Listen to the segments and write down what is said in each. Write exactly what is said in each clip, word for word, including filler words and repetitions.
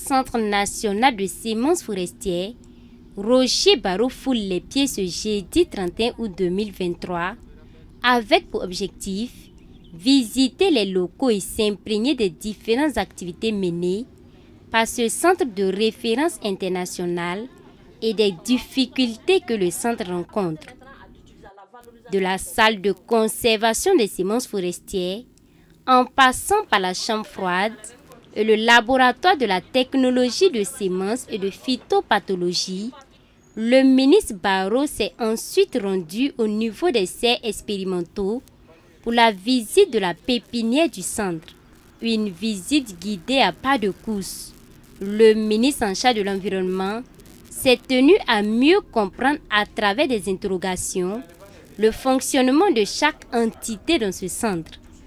Centre national de semences forestières, Roger Barreau foule les pieds ce jeudi trente et un août deux mille vingt-trois avec pour objectif visiter les locaux et s'imprégner des différentes activités menées par ce centre de référence international et des difficultés que le centre rencontre. De la salle de conservation des semences forestières, en passant par la chambre froide et le laboratoire de la technologie de semences et de phytopathologie, le ministre Barreau s'est ensuite rendu au niveau des serres expérimentaux pour la visite de la pépinière du centre. Une visite guidée à pas de course. Le ministre en charge de l'environnement s'est tenu à mieux comprendre à travers des interrogations le fonctionnement de chaque entité dans ce centre.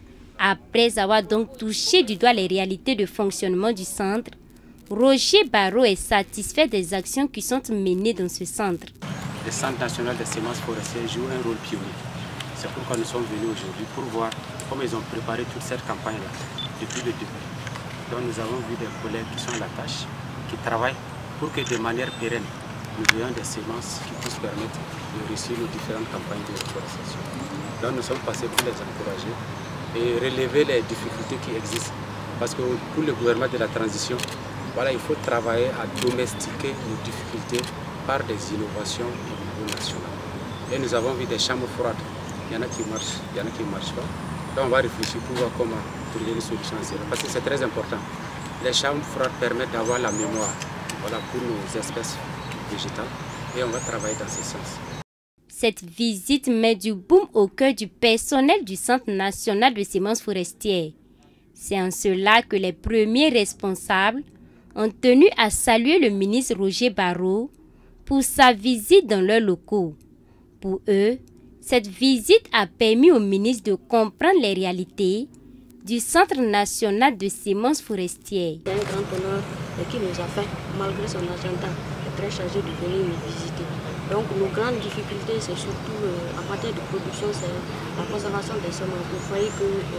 Après avoir donc touché du doigt les réalités de fonctionnement du centre, Roger Barreau est satisfait des actions qui sont menées dans ce centre. Le Centre national des semences forestières joue un rôle pionnier. C'est pourquoi nous sommes venus aujourd'hui pour voir comment ils ont préparé toute cette campagne-là depuis le début. Donc nous avons vu des collègues qui sont à la tâche, qui travaillent pour que de manière pérenne, nous ayons des semences qui puissent permettre de réussir nos différentes campagnes de reforestation. Donc nous sommes passés pour les encourager et relever les difficultés qui existent. Parce que pour le gouvernement de la transition, voilà, il faut travailler à domestiquer nos difficultés par des innovations au niveau national. Et nous avons vu des chambres froides. Il y en a qui marchent, il y en a qui ne marchent pas. Donc on va réfléchir pour voir comment trouver une solution à cela. Parce que c'est très important. Les chambres froides permettent d'avoir la mémoire, voilà, pour nos espèces végétales. Et on va travailler dans ce sens. Cette visite met du boom au cœur du personnel du Centre national de semences forestières. C'est en cela que les premiers responsables ont tenu à saluer le ministre Roger Barreau pour sa visite dans leurs locaux. Pour eux, cette visite a permis au ministre de comprendre les réalités du Centre national de semences forestières. C'est un grand honneur qui nous a fait, malgré son agenda très chargé, de venir nous visiter. Donc nos grandes difficultés, c'est surtout euh, en matière de production, c'est la conservation des semences. Vous voyez que euh,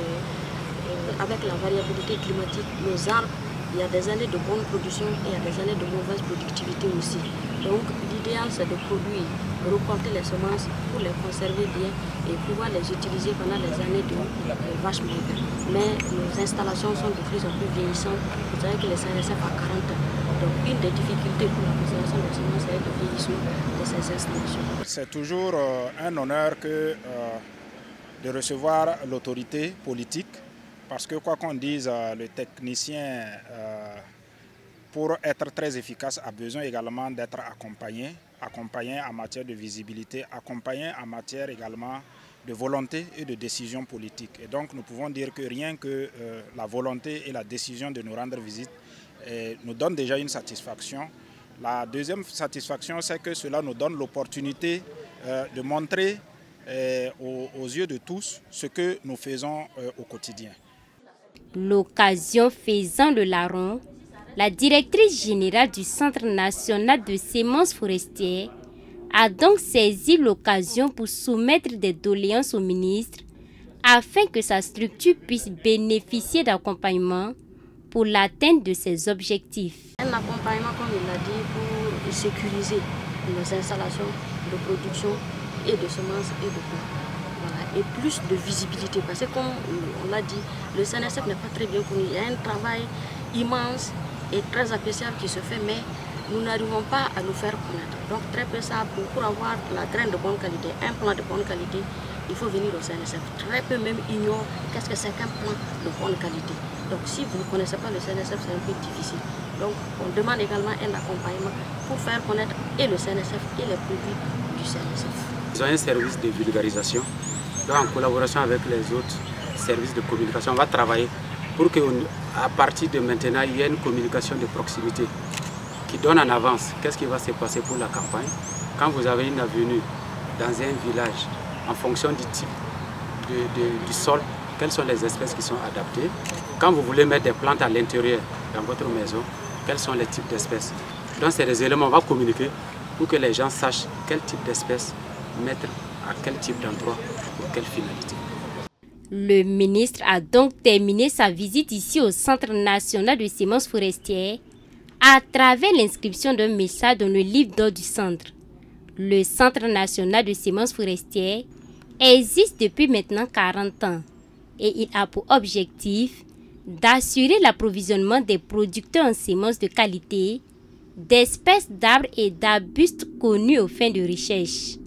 euh, avec la variabilité climatique, nos arbres, il y a des années de bonne production et il y a des années de mauvaise productivité aussi. Donc l'idéal, c'est de produire, reporter les semences pour les conserver bien et pouvoir les utiliser pendant les années de euh, vaches maigres. Mais nos installations sont de plus en plus vieillissantes. Vous savez que les C N S F a quarante ans. Donc une des difficultés pour la conservation des semences, c'est le vieillissement de ces installations. C'est toujours euh, un honneur que, euh, de recevoir l'autorité politique. Parce que quoi qu'on dise, le technicien, euh, pour être très efficace, a besoin également d'être accompagné, accompagné en matière de visibilité, accompagné en matière également de volonté et de décision politique. Et donc nous pouvons dire que rien que euh, la volonté et la décision de nous rendre visite euh, nous donne déjà une satisfaction. La deuxième satisfaction, c'est que cela nous donne l'opportunité euh, de montrer euh, aux, aux yeux de tous ce que nous faisons euh, au quotidien. L'occasion faisant le larron, la directrice générale du Centre national de semences forestières a donc saisi l'occasion pour soumettre des doléances au ministre afin que sa structure puisse bénéficier d'accompagnement pour l'atteinte de ses objectifs. Un accompagnement, comme il l'a dit, pour sécuriser nos installations de production et de semences et de plantes. Et plus de visibilité, parce que comme on l'a dit, le C N S F n'est pas très bien connu. Il y a un travail immense et très appréciable qui se fait, mais nous n'arrivons pas à nous faire connaître. Donc très peu ça, pour, pour avoir la graine de bonne qualité, un plant de bonne qualité, il faut venir au C N S F. Très peu même ignorent qu'est-ce que c'est qu'un plant de bonne qualité. Donc si vous ne connaissez pas le C N S F, c'est un peu difficile. Donc on demande également un accompagnement pour faire connaître et le C N S F et les produits du C N S F. Ils ont un service de vulgarisation. Donc, en collaboration avec les autres services de communication, on va travailler pour qu'à partir de maintenant, il y ait une communication de proximité qui donne en avance qu'est-ce qui va se passer pour la campagne. Quand vous avez une avenue dans un village, en fonction du type de, de, du sol, quelles sont les espèces qui sont adaptées. Quand vous voulez mettre des plantes à l'intérieur dans votre maison, quels sont les types d'espèces. Donc, c'est des éléments, on va communiquer pour que les gens sachent quel type d'espèces mettre à quel type d'endroit, pour quelle finalité. Le ministre a donc terminé sa visite ici au Centre national de semences forestières à travers l'inscription d'un message dans le livre d'or du centre. Le Centre national de semences forestières existe depuis maintenant quarante ans et il a pour objectif d'assurer l'approvisionnement des producteurs en semences de qualité, d'espèces d'arbres et d'arbustes connus aux fins de recherche.